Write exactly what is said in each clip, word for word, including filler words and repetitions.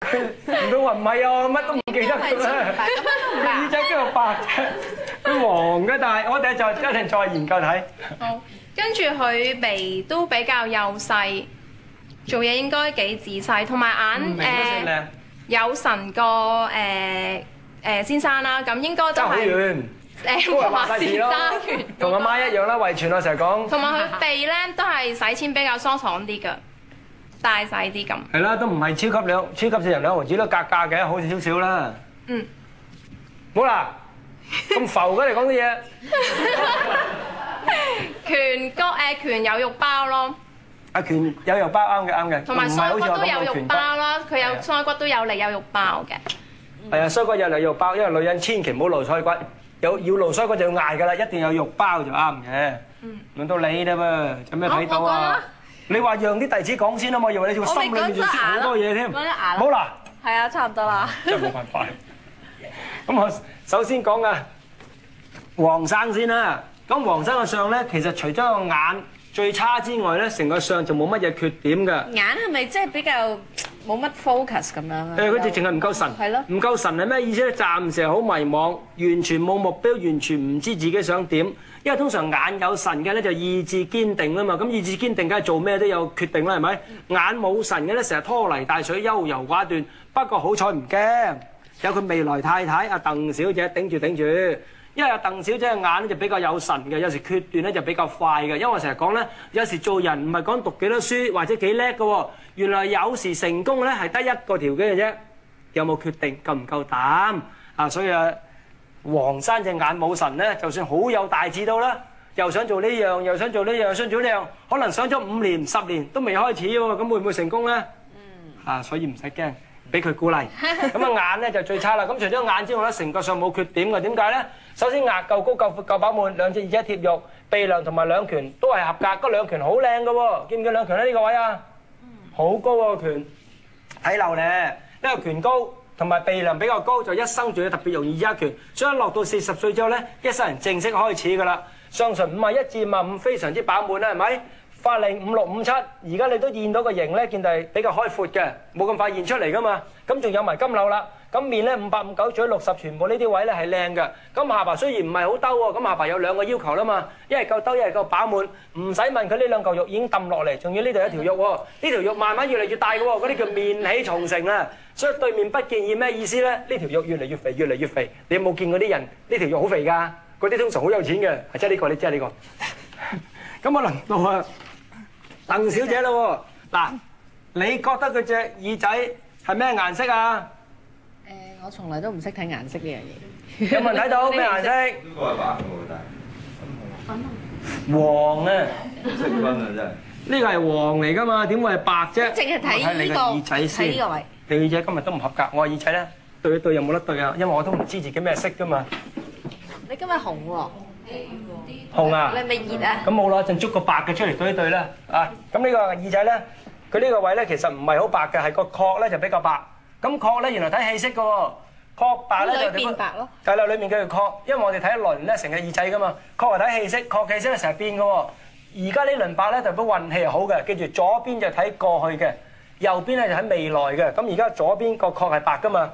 唔通話唔係啊？乜都唔記得㗎啦。耳仔邊度白啫？佢黃嘅，但係我哋就一定再研究睇。 好，跟住佢眉都比較幼細，做嘢應該幾仔細，同埋眼誒有神個誒誒先生啦，咁應該都爭好係遠。 誒華氏爭權， 同阿媽一樣啦，遺傳我成日講。 同埋佢鼻咧都係洗錢比較疏爽啲㗎，大細啲咁。 係啦，都唔係超級兩超級四人兩毫子都格價嘅，好少少啦。 嗯。 好啦，咁浮嘅嚟講啲嘢。 拳角誒拳有肉包咯， 阿拳有肉包啱嘅啱嘅， 同埋腮骨都有肉包啦，佢有腮骨都有嚟有肉包嘅。 係啊，腮骨有嚟有肉包，因為女人千祈唔好露腮骨，有要露腮骨就要嗌㗎啦，一定有肉包就啱嘅。嗯，輪到你啦噃，有咩睇到啊？你話讓啲弟子講先啊嘛，以為你要心裏面仲識好多嘢添。好啦， 係啊，差唔多啦。 真係冇辦法。咁我首先講啊，黃生先啦。咁黃生嘅相咧，其實除咗個眼最差之外咧，成個相就冇乜嘢缺點㗎。 眼係咪即係比較冇乜 focus 咁樣啊？ 誒，佢哋淨係唔夠神。 係咯。唔夠神係咩意思咧？暫時係好迷茫，完全冇目標，完全唔知自己想點。因為通常眼有神嘅咧就意志堅定啦嘛。咁意志堅定梗係做咩都有決定啦，係咪？眼冇神嘅咧，成日拖泥帶水、優柔寡斷。不過好彩唔驚，有佢未來太太阿鄧小姐頂住頂住。因為阿鄧小姐嘅眼咧就比較有神嘅，有時決斷咧就比較快嘅。因為我成日講咧，有時做人唔係講讀幾多書或者幾叻嘅喎，原來有時成功咧係得一個條件嘅啫，有冇決定，夠唔夠膽啊？所以啊，黃生隻眼冇神咧，就算好有大志都啦，又想做呢樣，又想做呢樣，又想做呢樣，可能想咗五年、十年都未開始喎，咁會唔會成功咧？嗯，啊，所以唔使驚。俾佢鼓勵，咁啊眼咧就最差啦。咁除咗眼之外咧，成個上冇缺點嘅。點解咧？首先額夠高、夠闊、夠飽滿，兩隻耳仔貼肉，鼻梁同埋兩顴都係合格。嗰兩顴好靚嘅喎，見唔見兩顴咧？呢個位啊，好高個顴，睇漏咧。因為顴高同埋鼻梁比較高，就一生仲要特別容易一顴。所以落到四十歲之後咧，一生人正式開始㗎啦。上唇五啊一至五啊五，非常之飽滿啦，係咪？法令五六五七，而家你都現到個型咧，見係比較開闊嘅，冇咁快現出嚟噶嘛。咁仲有埋金柳啦，咁面咧五八五九，嘴六十，全部呢啲位咧係靚嘅。咁下巴雖然唔係好兜喎，咁下巴有兩個要求啦嘛，一係夠兜，一係夠飽滿。唔使問佢呢兩嚿肉已經揼落嚟，仲要呢度有一條肉喎，呢條肉慢慢越嚟越大嘅喎，嗰啲叫面起重成啊。所以對面不建議咩意思咧？呢條肉越嚟越肥，越嚟越肥。你有冇見過啲人呢條肉好肥㗎？嗰啲通常好有錢嘅，即係呢個，你知係呢個。咁啊輪到啊鄧小姐咯喎，嗱，你覺得佢隻耳仔係咩顏色啊？ 誒，我從來都唔識睇顏色呢樣嘢。 有冇人睇到咩顏色？ 呢個係白嘅喎，但係黃啊！ 色分啊真係。 呢個係黃嚟㗎嘛，點會係白啫？ 淨係睇睇你呢個耳仔個，睇先。 呢個位。 你耳仔今日都唔合格，我耳仔咧對一對有冇得對啊？因為我都唔知自己咩色㗎嘛。 你今日紅喎。 紅啊！ 你係咪熱啊？ 咁冇啦，陣捉個白嘅出嚟對一對啦。啊，咁呢個耳仔咧，佢呢個位咧其實唔係好白嘅，係個殼咧就比較白。咁殼咧原來睇氣色嘅喎，殼白咧就裏邊白咯。 係啦，裡面嘅殼，因為我哋睇一輪咧成個耳仔噶嘛，殼係睇氣色，殼氣色咧成日變嘅喎。而家呢輪白咧代表運氣係好嘅，記住左邊就睇過去嘅，右邊咧就睇未來嘅。咁而家左邊個殼係白噶嘛，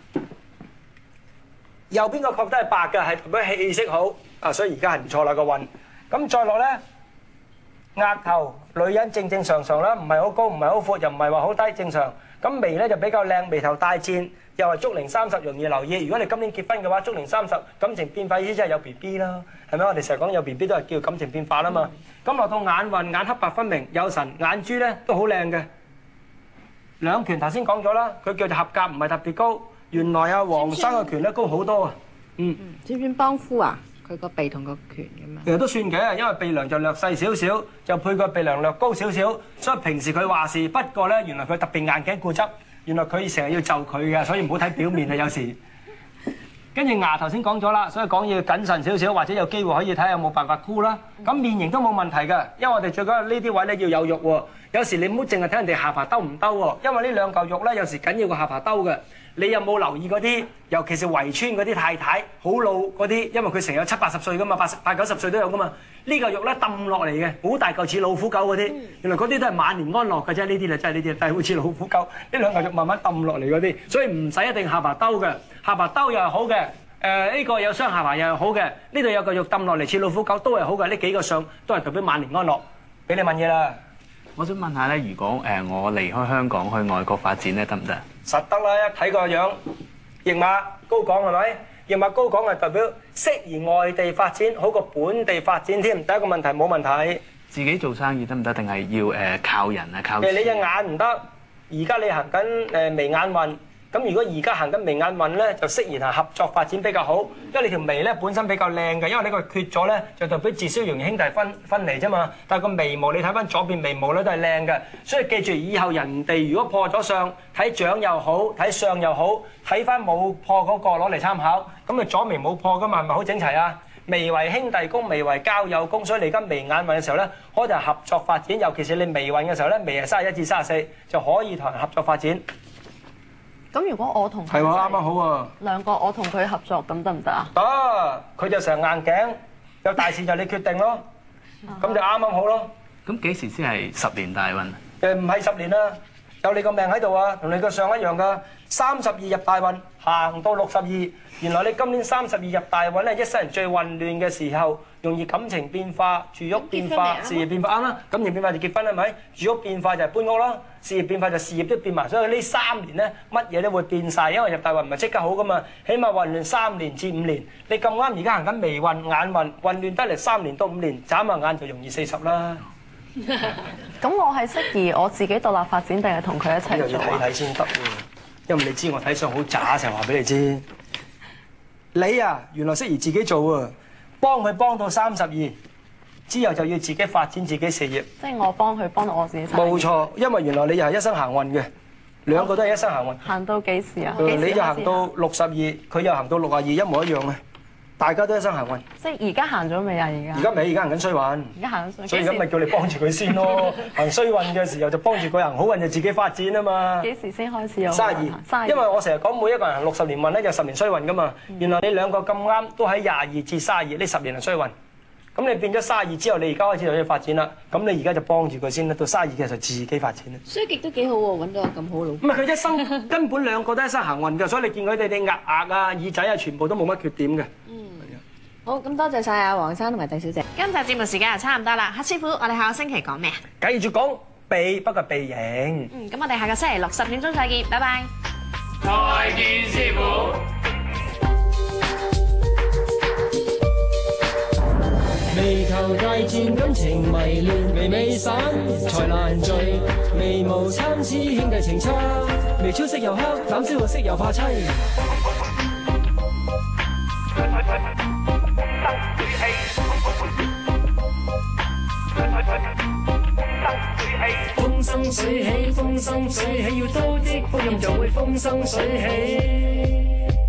右邊個殼都係白嘅，係代表氣色好。啊，所以而家係唔錯啦個運。咁再落咧，額頭女人正正常常啦，唔係好高，唔係好闊，又唔係話好低，正常。咁眉咧就比較靚，眉頭帶箭，又係竹齡三十，容易留意。如果你今年結婚嘅話，竹齡三十感情變化意思即係有 B B 啦，係咪？我哋成日講有 B B 都係叫感情變化啦嘛。咁落到眼運，眼黑白分明，有神，眼珠咧都好靚嘅。兩拳頭先講咗啦，佢叫做合格，唔係特別高。原來阿黃生嘅拳咧高好多啊。嗯。 算唔算幫夫啊？佢個鼻同個拳咁樣。 其實都算嘅，因為鼻梁就略細少少，就配個鼻梁略高少少，所以平時佢話事。不過咧，原來佢特別硬頸固執，原來佢成日要就佢嘅，所以唔好睇表面啊，有時。跟住牙頭先講咗啦，所以講要謹慎少少，或者有機會可以睇下有冇辦法箍啦。咁面型都冇問題嘅，因為我哋最緊要呢啲位咧要有肉喎。有時你唔好淨係睇人哋下巴兜唔兜喎，因為呢兩嚿肉咧有時緊要個下巴兜嘅。你有冇留意嗰啲，尤其是圍村嗰啲太太，好老嗰啲，因為佢成日有七八十歲噶嘛，八十八九十歲都有噶嘛。 呢個肉咧揼落嚟嘅，好大嚿似老虎狗嗰啲，原來嗰啲都係晚年安樂嘅啫。呢啲就真係呢啲，但係好似老虎狗，呢兩嚿肉慢慢揼落嚟嗰啲，所以唔使一定下巴兜嘅，下巴兜又係好嘅。誒呢個有雙下巴又係好嘅，呢度有個肉揼落嚟似老虎狗都係好嘅，呢幾個相都係代表晚年安樂。俾你問嘢啦， 我想問下咧，如果誒我離開香港去外國發展咧，得唔得？ 實得啦，一睇個樣，型馬高廣係咪？型馬高廣係代表適宜外地發展，好過本地發展添。第一個問題冇問題。 自己做生意得唔得？定係要誒靠人啊？靠錢？ 誒你隻眼唔得，而家你行緊誒眉眼運。咁如果而家行緊眉眼運咧，就適宜係合作發展比較好，因為你條眉咧本身比較靚嘅，因為呢個缺咗咧，就代表至少容易兄弟分分離啫嘛。但係個眉毛你睇翻左邊眉毛咧都係靚嘅，所以記住以後人哋如果破咗相，睇掌又好，睇相又好，睇翻冇破嗰個攞嚟參考。咁你左眉冇破噶嘛，係咪好整齊啊？眉為兄弟宮，眉為交友宮，所以你而家眉眼運嘅時候咧，可以同人合作發展，尤其是你眉運嘅時候咧，眉係三十一至三十四，就可以同人合作發展。 咁如果我同係喎，啱啱好喎。 兩個我同佢合作，咁得唔得啊？ 得，佢就成硬頸，有大事就你決定咯，咁就啱啱好咯。 咁幾時先係十年大運？ 誒唔係十年啦，有你個命喺度啊，同你個相一樣噶。三十二入大運，行到六十二，原來你今年三十二入大運咧，一生人最混亂嘅時候，容易感情變化、住屋變化、事業變化啱啦。感情變化就結婚係咪？住屋變化就係搬屋咯，事業變化就事業都變埋。所以呢三年咧，乜嘢都會變晒，因為入大運唔係即刻好噶嘛，起碼混亂三年至五年。你咁啱而家行緊微運、眼運，混亂得嚟三年到五年，眨下眼就容易四十啦。 咁我係適宜我自己獨立發展，定係同佢一齊做啊？ 呢個要睇睇先得喎，因為你知我睇相好渣，成日話俾你知。你啊，原來適宜自己做啊，幫佢幫到三十二，之後就要自己發展自己事業。 即係我幫佢幫到我自己。 冇錯，因為原來你又係一生行運嘅，兩個都係一生行運。 行到幾時啊？ 你就行到六十二，佢又行到六十二，一模一樣嘅。大家都一生行運。 即係而家行咗未啊？而家而家未，而家行緊衰運。 而家行緊衰， 所以而家咪叫你幫住佢先咯。行衰運嘅時候就幫住佢行好運，就自己發展啊嘛。 幾時先開始有？ 三十二，因為我成日講每一個人行六十年運咧，就十年衰運噶嘛。原來你兩個咁啱都喺廿二至三十二呢十年係衰運。咁你變咗三十二之後，你而家開始就要發展啦。咁你而家就幫住佢先啦，到三十二嘅時候自己發展啦。 衰極都幾好喎，揾到個咁好老。 唔係佢一生根本兩個都一生行運㗎，所以你見佢哋啲額額啊、耳仔啊，全部都冇乜缺點嘅。 嗯，好，咁多謝晒阿黃生同埋鄧小姐。 今集節目時間又差唔多啦，黑師傅，我哋下個星期講咩啊？ 繼續講鼻，不過鼻型。 嗯，咁我哋下個星期六十點鐘再見，拜拜。 再見師傅。 眉頭大戰，感情迷亂，眉尾散才難聚，眉毛參差兄弟情差，眉超色又黑，膽小又色又怕妻。風生水起，風生水起，要多啲福蔭就會風生水起。